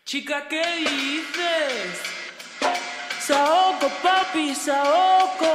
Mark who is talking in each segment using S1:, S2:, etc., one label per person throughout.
S1: Chica, ¿qué dices? Saoco, papi, Saoco.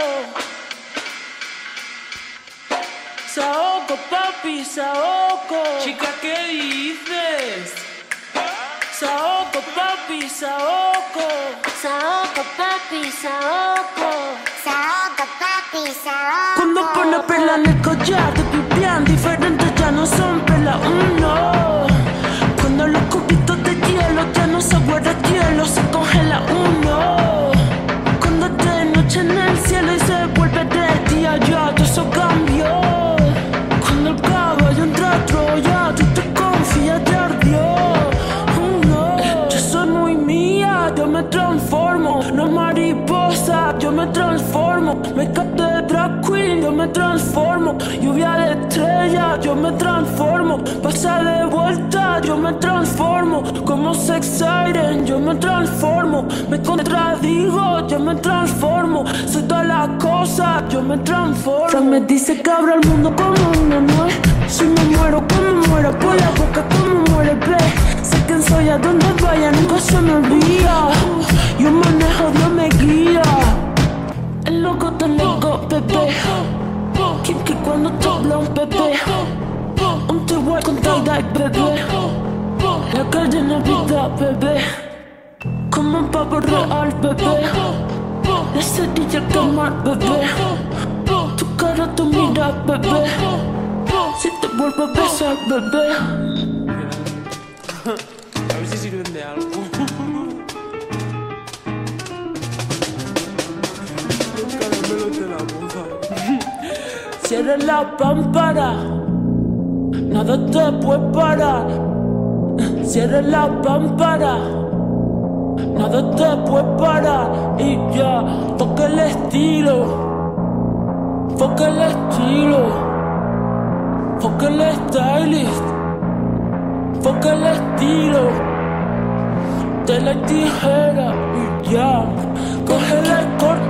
S1: Saoco, papi, Saoco. Chica, ¿qué dices? Saoco, papi, Saoco.
S2: Saoco, papi, Saoco. Saoco, papi, Saoco.
S1: Cuando pone perla en el collar, te pipián diferentes, ya no son perla uno. Cuando los cubitos de hielo ya no se guarda hielo, se congela uno. Cuando es de noche en el cielo y se vuelve de día, ya todo eso cambió. Cuando el caballo entra a Troya, tú te confías, te ardió. No, yo soy muy mía, yo me transformo. No mariposa, yo me transformo. Make-up de drag queen, yo me transformo. Lluvia de estrella, yo me transformo. Pasa de vuelta, yo me transformo. Como sex siren, yo me transformo. Me contradigo, yo me transformo. Soy todas las cosas, yo me transformo. Frank me dice que abro el mundo como una nuez. Si me muero, como muero, por la boca como muere, ve. Sé quién soy, a donde vaya, nunca se me olvida. Yo manejo, Dios me guía. El loco te loco, bebé. Kinky cuando te hablan, bebé. Un T-Way con tie-dye, bebé. La calle en la vida, bebé. Como un pavo real, bebé. La cerilla al quemar, bebé. Tu cara, tu mira, bebé. Si te vuelvo a besar, bebé. A ver si sirven de algo. Los caramelos de la boca. Cierra la pámpara, nada te puede parar. Cierra la pámpara, nada te puede parar. Y ya, toca el estilo, foca el estilo, foca el stylist, foca el estilo. De la tijera y ya, coge la corta.